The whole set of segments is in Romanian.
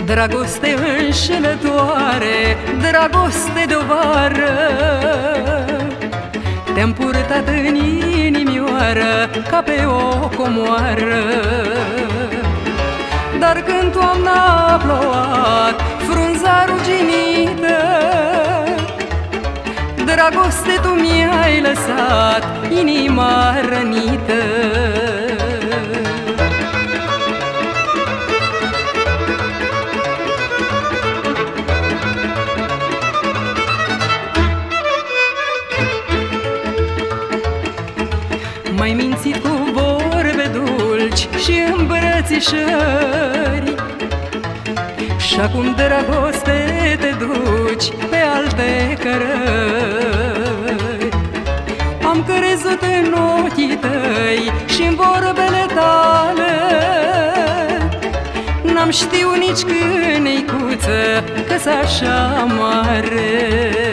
Dragoste înșelătoare, dragoste de-o vară, te-am purtat în inimioară ca pe o comoară. Dar când toamna a plouat, frunza ruginită, dragoste tu mi-ai lăsat inima rănită. M-ai mințit cu vorbe dulci și îmbrățișări, și-acum dragoste te duci pe alte cărări. Am crezut în ochii tăi și-n vorbele tale, n-am știut nici câineicuță că-s așa mare.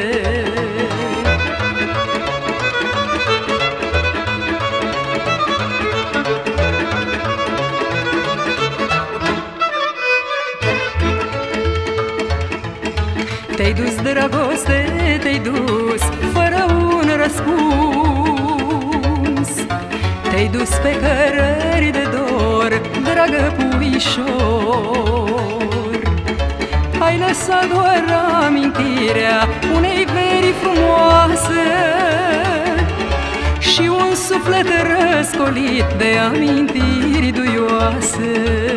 Te-ai dus, dragoste, te-ai dus fără un răspuns. Te-ai dus pe cărări de dor, dragă puișor. Ai lăsat doar amintirea unei veri frumoase și un suflet răscolit de amintiri duioase.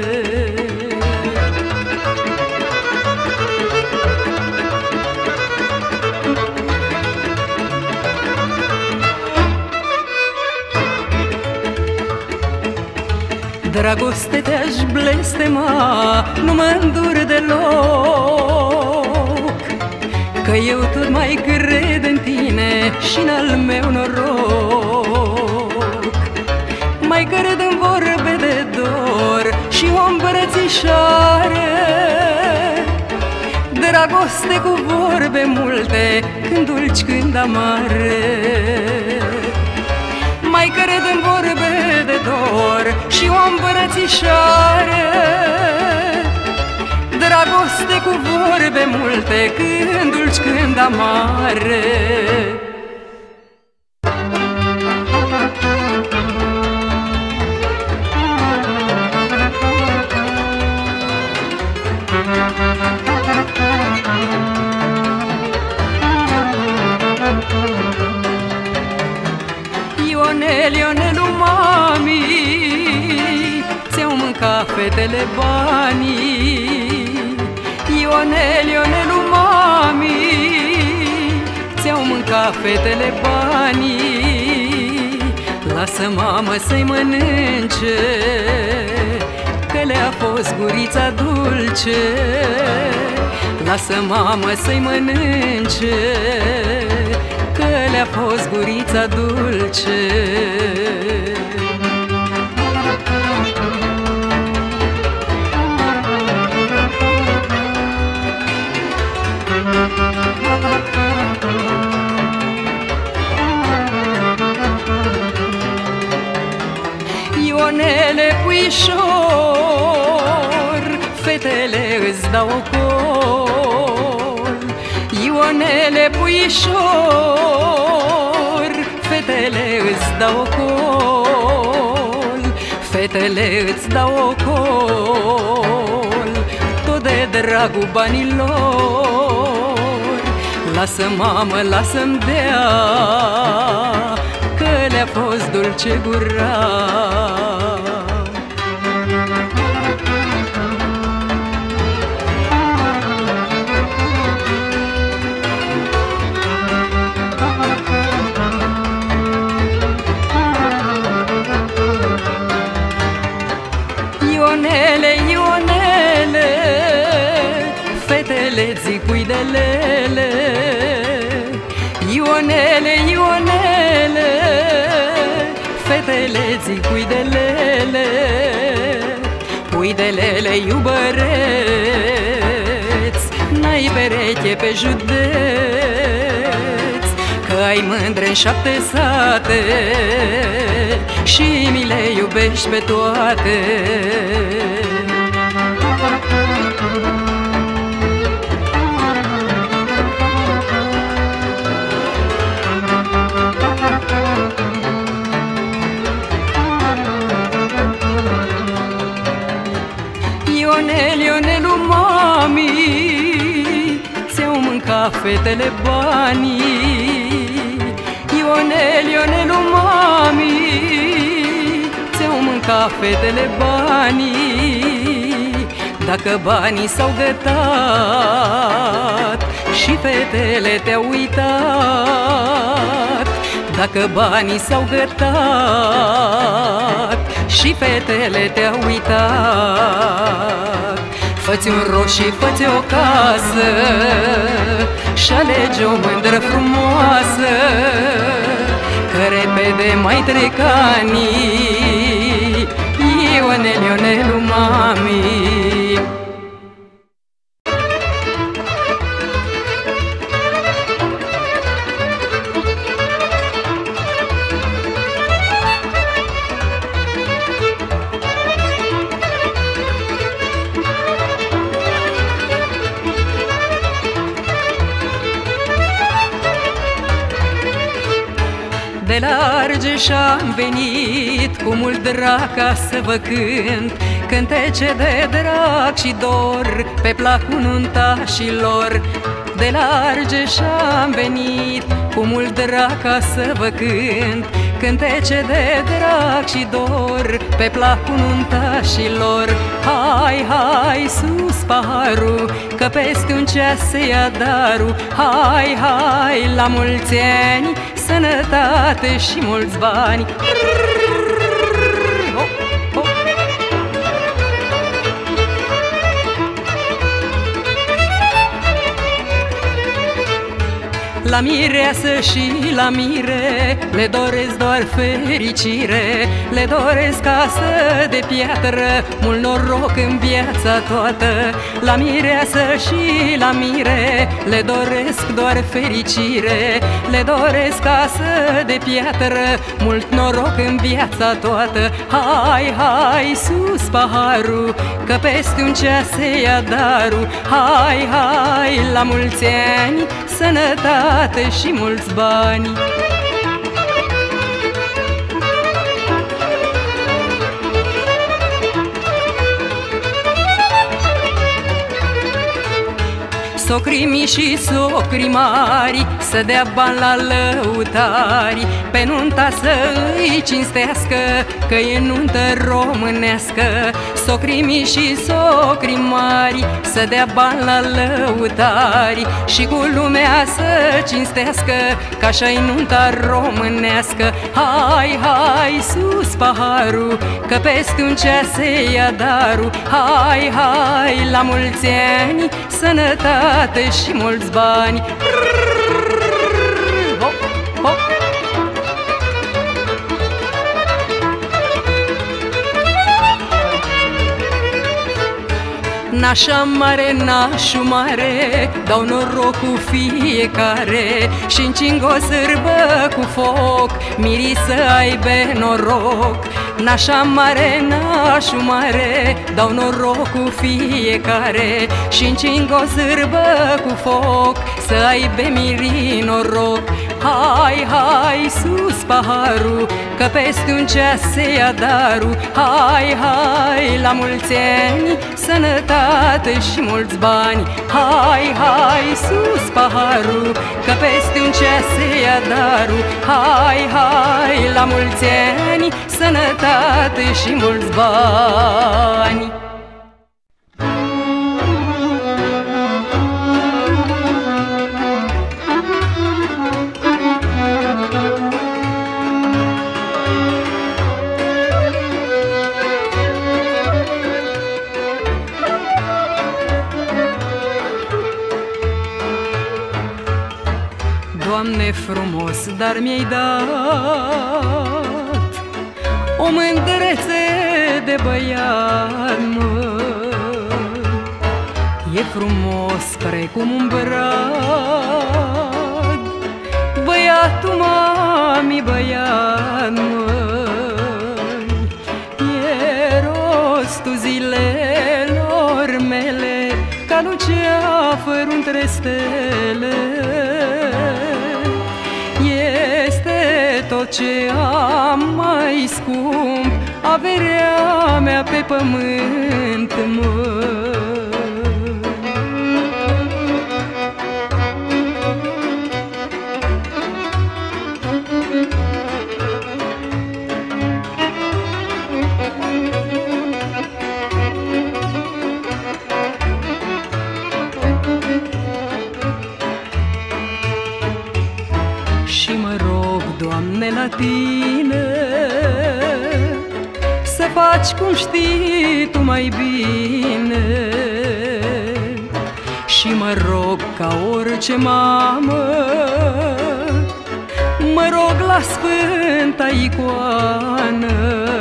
Dragoste, te-aș blestema, nu mă îndur deloc, că eu tot mai cred în tine și-n al meu noroc. Mai cred în vorbe de dor și o îmbrățișare, dragoste cu vorbe multe, când dulci, când amare. Mai cred în vorbe de dor și o îmbrățișare, dragoste cu vorbe multe, când dulci, când amare. Ionel, Ionelu, mami, ți-au mâncat fetele banii. Ionel, Ionelu, mami, ți-au mâncat fetele banii. Lasă, mamă, să-i mănânce, că le-a fost gurița dulce. Lasă, mamă, să-i mănânce, că le-a fost gurița dulce. Ionele, puișor, fetele îți dau ocol. Ionele, puișor, fetele îți dau ocol. Fetele îți dau ocol, tot de dragul banilor. Lasă, mamă, lasă-mi dea, că le-a fost dulce gura. Ionele, Ionele, fetele zic pui de lele. Ionele, Ionele, fetele zic pui de lele. Pui de lele, iubăreți, n-ai pereche pe județ, că ai mândre în 7 sate și mi le iubești pe toate. mânca fetele banii. Ionel, Ionelu, mami, ți-au mâncat fetele banii. Dacă banii s-au gătat și fetele te-au uitat, dacă banii s-au gătat și fetele te-au uitat, fă-ți un roș și fă-ți o casă și alege o mândră frumoasă, că repede mai trec anii. Ionel, Ionelu, mami. De la Argeș am venit cu mult drag ca să vă cânt cântece de drag și dor pe placul nuntașilor. De la Argeș am venit cu mult drag ca să vă cânt cântece de drag și dor pe placul nuntașilor. Hai, hai, sus paharul, că peste un ceas se ia darul. Hai, hai, la mulți ani, sănătate și mulți bani. La mireasă și la mire le doresc doar fericire, le doresc casă de piatră, mult noroc în viața toată. La mireasă și la mire le doresc doar fericire, le doresc casă de piatră, mult noroc în viața toată. Hai, hai, sus paharul, că peste un ceas se ia darul. Hai, hai, la mulți ani, sănătate și mulți bani. Socrii mici și socrii mari să dea bani la lăutari, pe nunta să îi cinstească, că e nuntă românească. Socrii mici și socrii mari să dea bani la lăutari și cu lumea să cinstească, că așa-i nunta românească. Hai, hai, sus paharul, că peste un ceas se ia darul. Hai, hai, la mulți ani, sănătate și mulți bani. Hop, hop. Nașa mare, nașul mare, dau noroc cu fiecare și încing o sârbă cu foc, mirii să aibă noroc. Nașa mare, nașul mare, dau noroc cu fiecare și încing o sârbă cu foc, să aibă mirii noroc. Hai, hai, sus paharul, că peste un ceas se ia darul. Hai, hai, la mulți ani, sănătate și mulți bani. Hai, hai, sus paharul, că peste un ceas se ia darul. Hai, hai, la mulți ani, sănătate și mulți bani. Doamne frumos, dar mi-ai dat o mândrețe de băiat, mă. E frumos precum un brad, băiatul mami, băiat, mă. E rostul zilelor mele, ca luceafăr între stele. Tot ce am mai scump, averea mea pe pământ, mă. Doamne, la Tine să faci cum știi Tu mai bine. Și mă rog ca orice mamă, mă rog la Sfânta Icoană,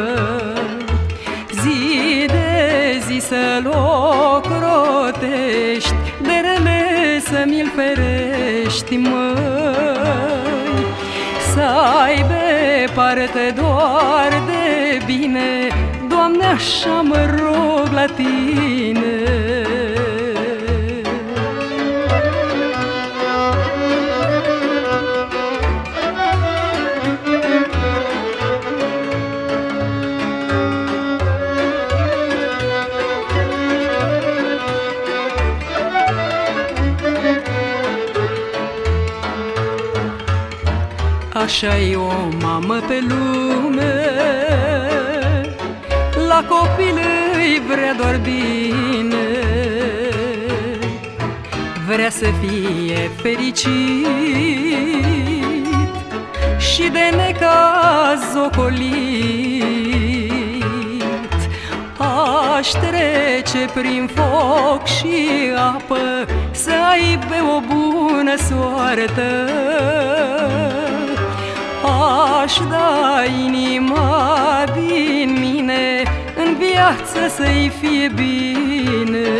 zi de zi să-L ocrotești, de rele să mi-l ferești, măi, să aibă parte doar de bine. Doamne, așa mă rog la Tine. Așa-i o mamă pe lume, la copil îi vrea doar bine, vrea să fie fericit și de necaz ocolit. Aș trece prin foc și apă, să aibă o bună soartă. Aș da inima din mine, în viață să-i fie bine.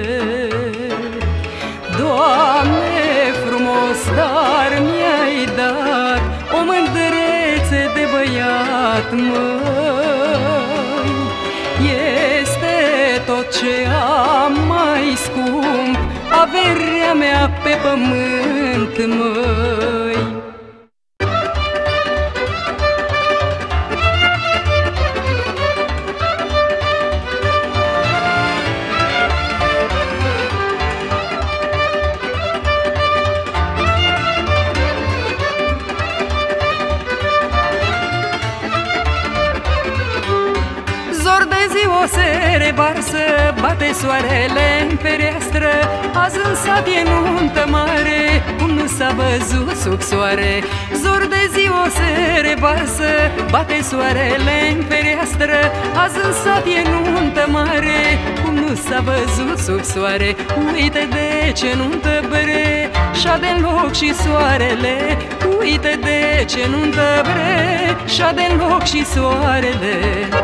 Doamne, frumos dar mi-ai dat o mândrețe de băiat, măi. Este tot ce am mai scump, averea mea pe pământ, măi. O se revarsă, bate soarele în fereastră, azi în sat e nuntă mare, cum nu s-a văzut sub soare. Zor de zi o se revarsă, bate soarele în fereastră, azi în sat e nuntă mare, cum nu s-a văzut sub soare. Uite de ce nuntă bre, și-a de-n loc și soarele. Uite de ce nuntă bre, și-a de-n loc și soarele.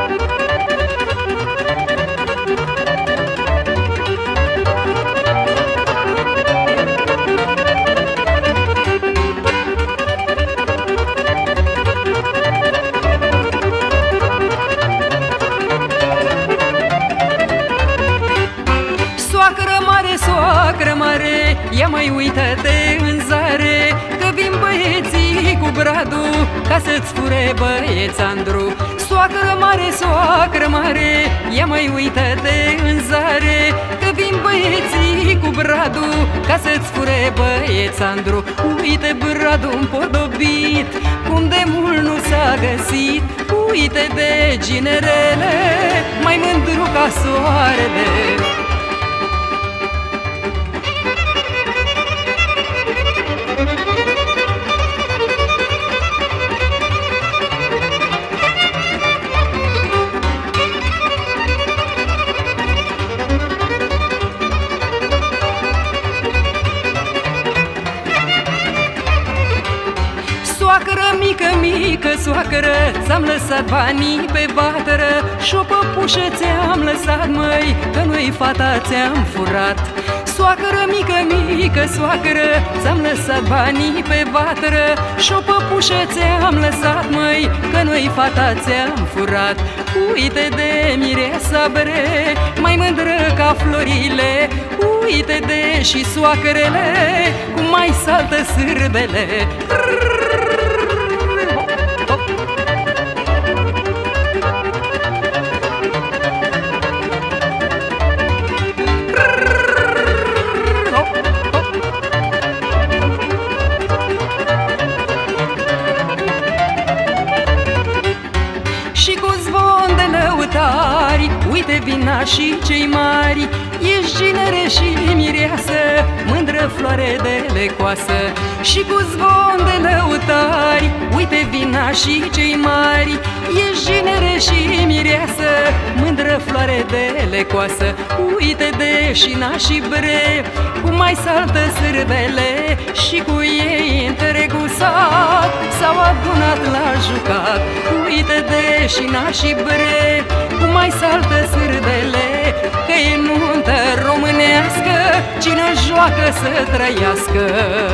Soacră mare, ia mai uită-te în zare, că vin băieții cu bradu ca să-ți fure băiețandru. Soacră mare, ia mai uită-te în zare, că vin băieții cu bradu ca să-ți fure băiețandru. Uite bradu împodobit, cum de mult nu s-a găsit. Uite de ginerele, mai mândru ca soarele. Mică soacră, ți-am lăsat banii pe vatră, și o păpușă ți-am lăsat, măi, că nu-i fata ți-am furat. Soacră mică soacră, ți-am lăsat banii pe vatră, și o păpușă ți-am lăsat, măi, că nu-i fata ți-am furat. Uite de mireasa bre, mai mândră ca florile. Uite de și soacrele, cum mai saltă sârbele. Și cu zvon de lăutari, uite vin și cei mari. ești ginere și mireasă, mândră floare de lecoasă. Și cu zvon de lăutari, uite vina și cei mari. Ești ginere și mireasă, mândră floare de lecoasă. Uite de șina și bre, cum mai saltă sârbele, și cu ei întregul sat s-au adunat la jucat. Uite de șina și bre, cum mai saltă sârbele, că e nuntă românească, cine joacă să trăiască.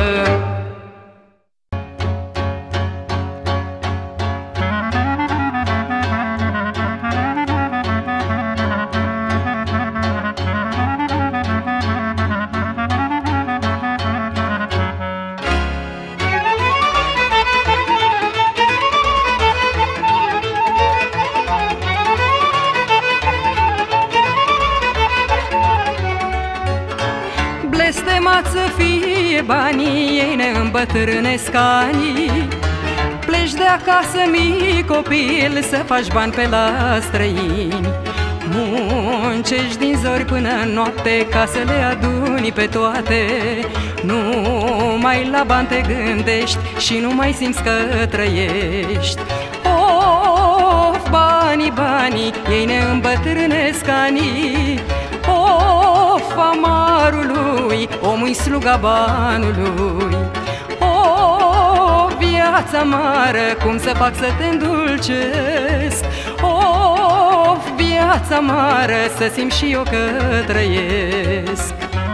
Blestemați să fie banii, ei ne îmbătrânesc anii. Pleci de acasă mic copil, să faci bani pe la străini. Muncești din zori până noapte, ca să le aduni pe toate. Numai la bani te gândești și nu mai simți că trăiești. Of, banii, banii, ei ne îmbătrânesc anii. Of, amarului, omul-i sluga banului. Of, viața amară, cum să fac să te îndulcesc? Of, viața amară, să simt și eu că trăiesc.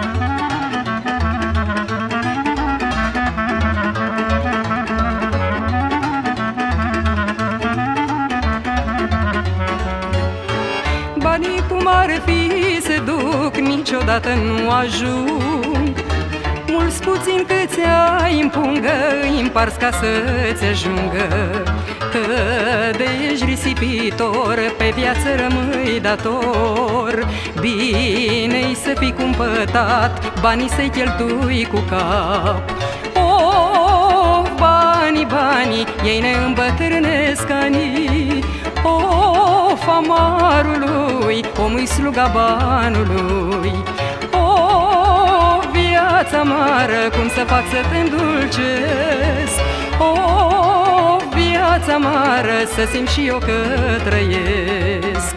Banii cum ar fi se duc, niciodată nu ajung. Mulți puțin câți ai în pungă, îi împarți ca să-ți ajungă. Că de ești risipitor, pe viață rămâi dator. Bine-i să fii cumpătat, banii să-i cheltui cu cap. Of, banii, banii, ei ne îmbătrânesc anii. Of, amarului, omul-i sluga banului. Of, viața amară, cum să fac să te îndulcesc? Of, viața amară, să simt și eu că trăiesc.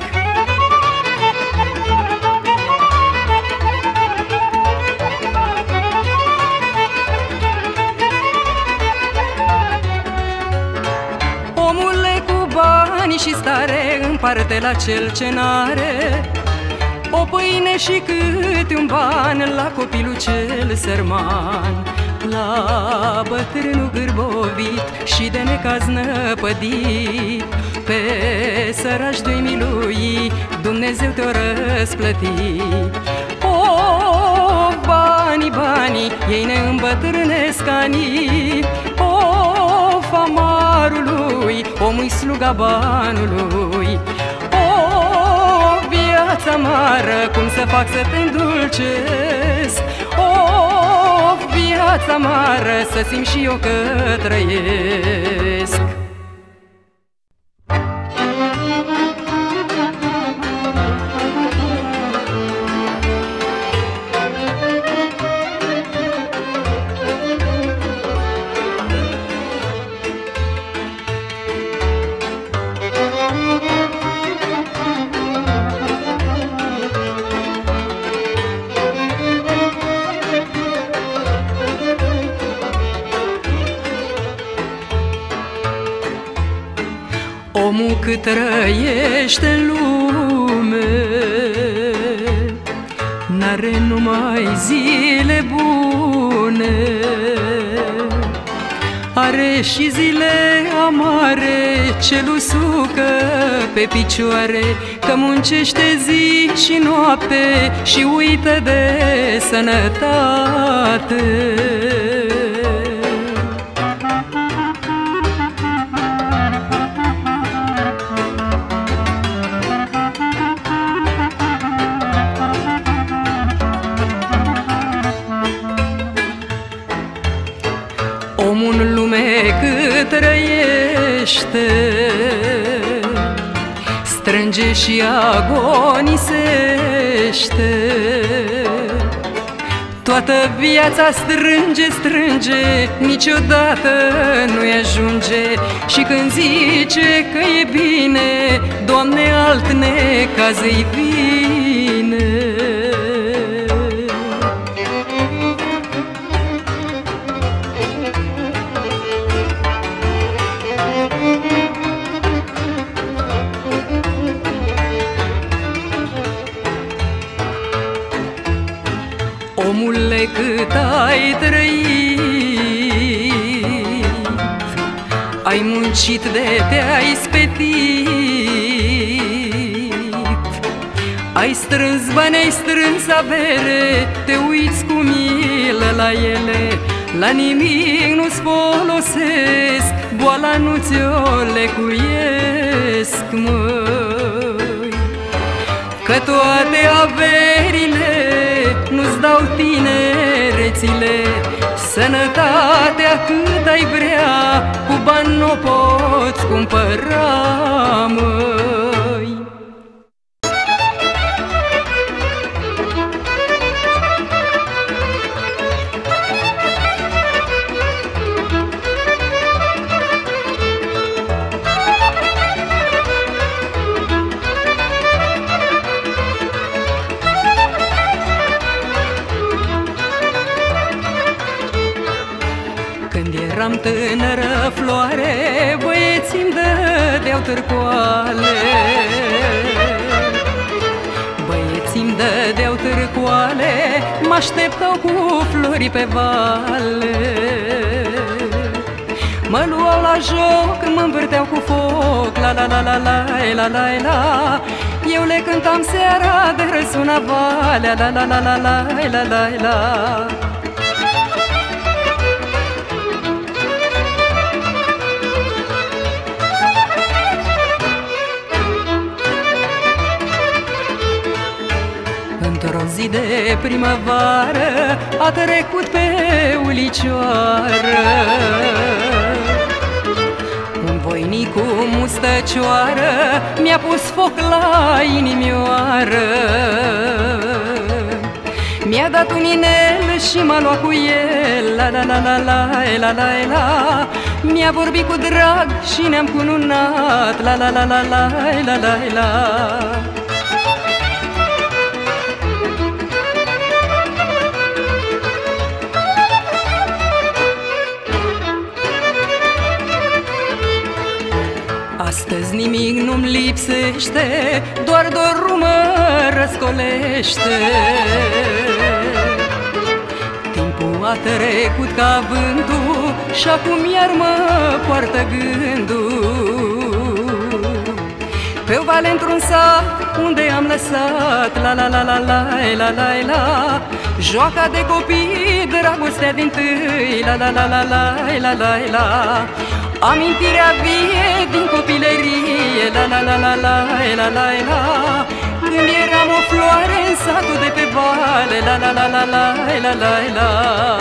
Omule cu bani și stare, împarte la cel ce n-are o pâine și câte un ban la copilul cel sărman. La bătrânul gârbovit și de necaz năpădit, pe sărași de-i milui, Dumnezeu te-o răsplăti. Of, banii, banii, ei ne îmbătrânesc anii. Of, amarului, omul-i sluga banului. Of, viața amară, cum să fac să te îndulcesc? Of, viața amară, să simt și eu că trăiesc. Omul cât trăiește în lume n-are numai zile bune, are și zile amare ce-l usucă pe picioare, că muncește zi și noapte și uită de sănătate. Omul în lume cât trăiește, strânge și agonisește. Toată viața strânge, strânge, niciodată nu-i ajunge. Și când zice că e bine, Doamne, alt necaz îi vine. Omule, cât ai trăit, ai muncit de te-ai spetit, ai strâns bani, ai strâns avere, te uiți cu milă la ele. La nimic nu-ți folosesc, boala nu ți-o lecuiesc, măi. Că toate averile nu-ți dau tinerețile, sănătatea cât ai vrea, cu bani n-o poți cumpăra, măi. Eram tânără floare, băieții-mi dădeau târcoale, băieții-mi dădeau târcoale, mă-așteptau cu flori pe vale. Mă luau la joc, mă învârteau cu foc, la la la la la la la la. Eu le cântam seara de răsuna valea, la la la la la la la la. Într-o zi de primăvară a trecut pe ulicioară un voinic cu mustăcioară, mi-a pus foc la inimioară. Mi-a dat un inel și m-a luat cu el, la la la la la la la la. Mi-a vorbit cu drag și ne-am cununat, la la la la la la la la. Astăzi nimic nu-mi lipsește, doar dorul mă răscolește. Timpul a trecut ca vântul și acum iar mă poartă gândul pe o vale într-un sat unde am lăsat, la la la la la la la la. Joaca de copii, dragostea din-tâi, la la la la la la la la. Amintirea vie din copilărie, la la la la la la la la. Când eram o floare în satul de pe vale, la la la la la la la la.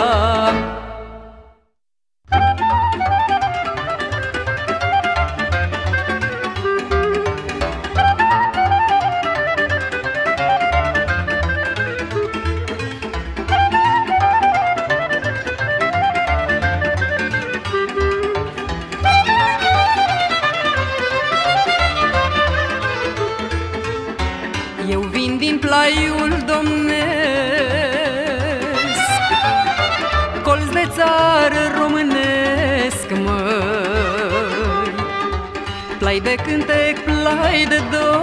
Eu vin din plaiul domnesc, colț de țară românesc, măi. Plai de cântec, plai de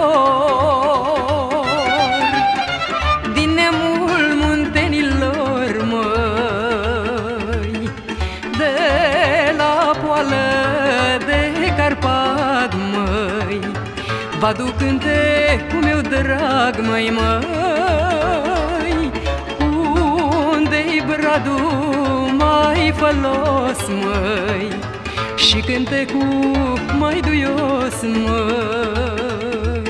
dor, din neamul muntenilor, măi. De la poală de Carpat, măi, vă aduc cântecul meu drag, măi, măi. Unde-i bradul mai fălos, măi, și cântecul mai duios, măi.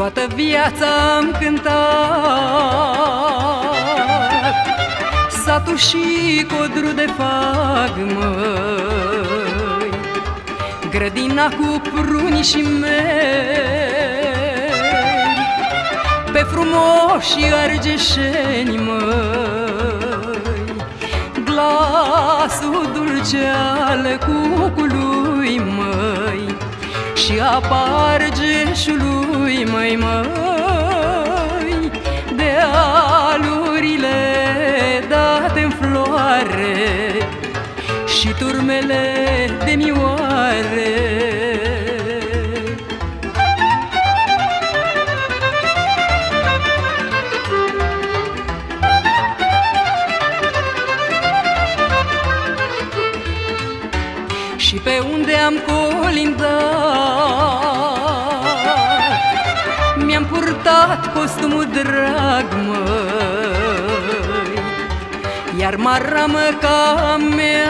Toată viața am cântat, satul și codru de fag, măi, grădina cu prunișii mei, pe frumoși argeșeni, măi, glasul dulce al cucului, măi, și apa argeșului, măi, măi, dealurile date-n floare și turmele de mioare. Și pe unde am colindat, mi-am purtat costumul drag, măi, iar maramăca mea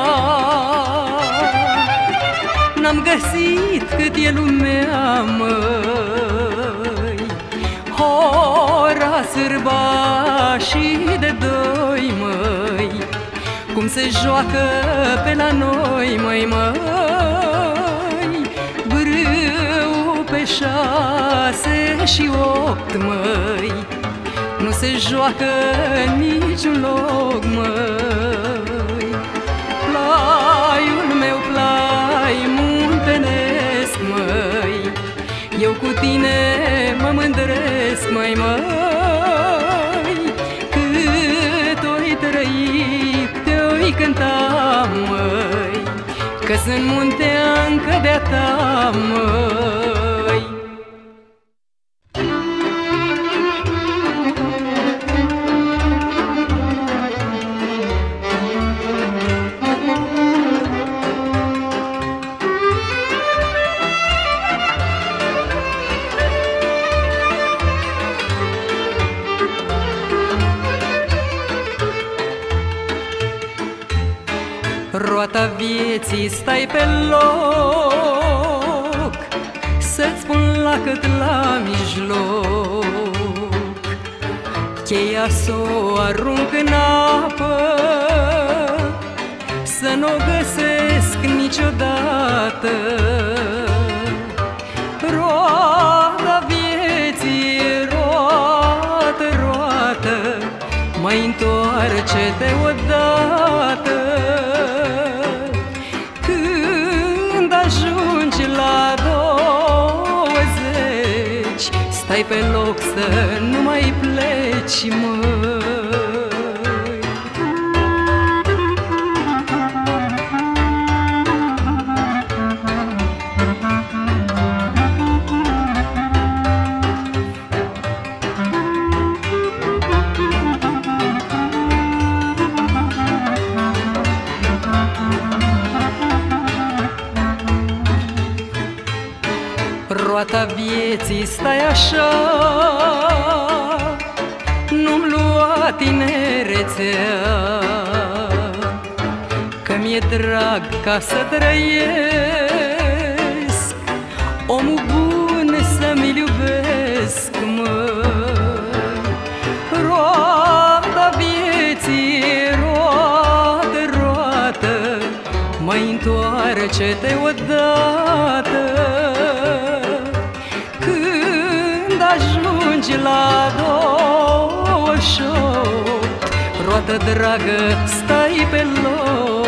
n-am găsit cât e lumea, măi, hora sârba și de doi, măi, cum se joacă pe la noi, măi, măi, brâu pe 6 și 8, măi, nu se joacă niciun loc, măi. Plaiul meu, plai muntenesc, măi, eu cu tine mă mândresc, măi, măi, cât oi trăit, te-oi cânta, măi, că sunt munteancă de-a ta, măi. Roata vieții stai pe loc, să-ți pun lacăt la mijloc, cheia s-o arunc în apă, să n-o găsesc niciodată. Roata vieții, roată, roată, mai întoarce-te odată. Ajungi la 20, stai pe loc să nu mai pleci, măi. Roata vieții stai așa, nu-mi lua tinerețea, că mi-e drag ca să trăiesc, omul bun să-mi iubesc, măi. Roata vieții, roată, roată, mai întoarce-te odată. Ajungi la 28, roată dragă, stai pe loc.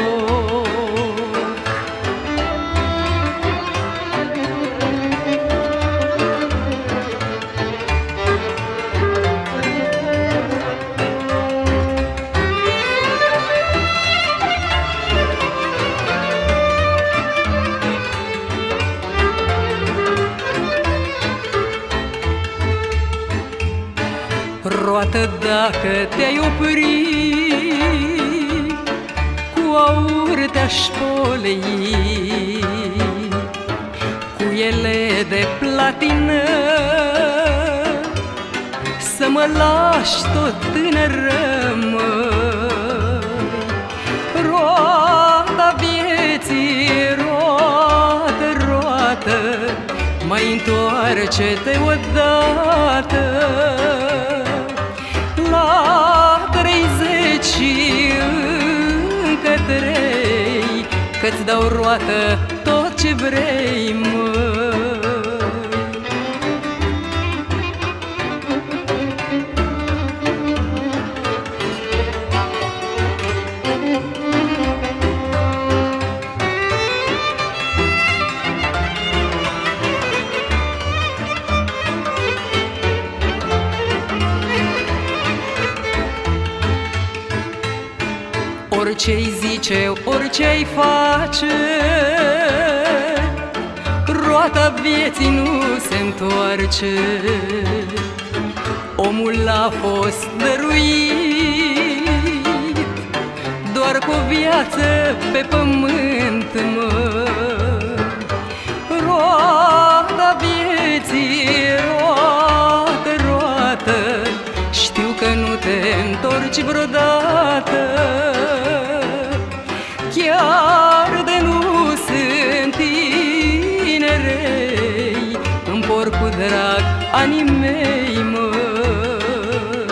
Roată, dacă te-ai opri, cu aur te-aș polei, cu ele de platină, să mă lași tot tânără, măi. Roata vieții, roată, roată, mai întoarce-te odată la 30 și încă 3, că-ți dau roată tot ce vrei, măi. Orice-i zice, orice-i face, roata vieții nu se întoarce. Omul a fost dăruit doar cu o viață pe pământ, mă. Roata vieții, roată, roată, știu că nu te întorci vreodată. Chiar de nu sunt tinerei, îmi por cu drag anii mei, măi.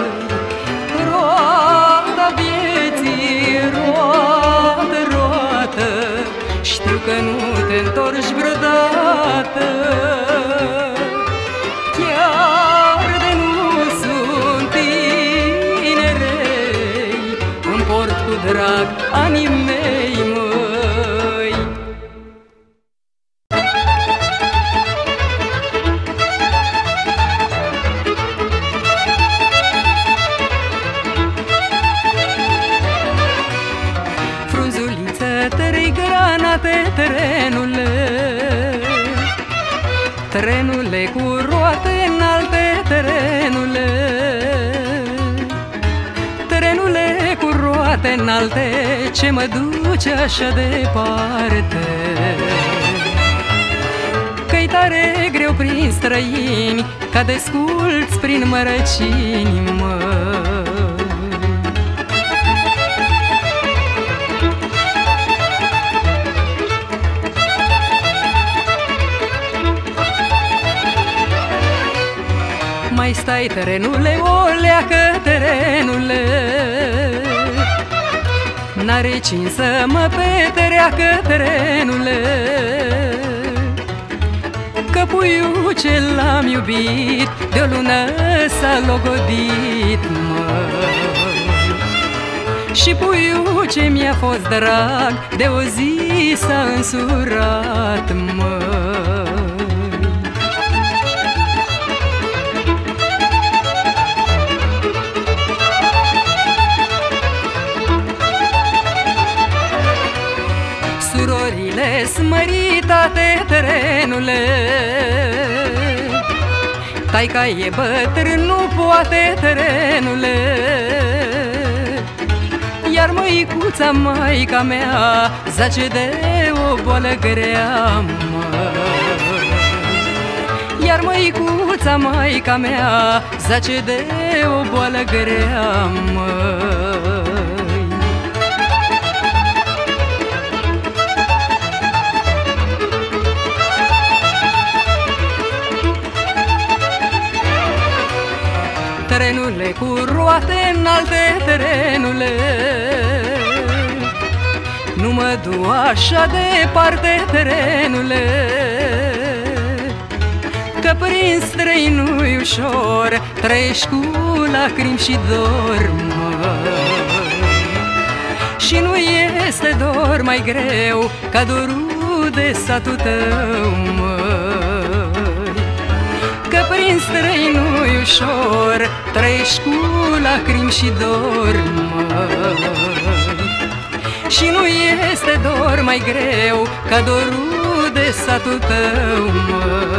Roata vieții, roată, roată, știu că nu te întorci vreodată. Chiar de nu sunt tinerei, îmi port cu drag anii mei, măi. Frunzuliță, 3 granate, trenule cu roate înalte, trenule cu roate înalte, ce mă duce așa departe. Că-i tare greu prin străini, ca desculți prin mărăcini, măi. Mai stai, terenule, o leacă, terenule, n-are cine să mă petreacă, terenule. Că puiul ce l-am iubit de-o lună s-a logodit, măi. Și puiul ce mi-a fost drag de o zi s-a însurat, măi. Surorile smăritate, terenule, taica e bătrân, nu poate, terenule. Iar măicuța, maica mea, zace de o boală grea, măi. Iar măicuța, maica mea, zace de o boală grea, măi. Terenule cu roate înalte, terenule, nu mă du așa departe, terenule. Că prin străini nu-i ușor, trăiești cu lacrimi și dor, măi. Și nu este dor mai greu ca dorul de satul tău, măi. Că prin străini nu-i ușor, trăiești cu lacrimi și dor, măi. Și nu este dor mai greu ca dorul de satul tău, măi.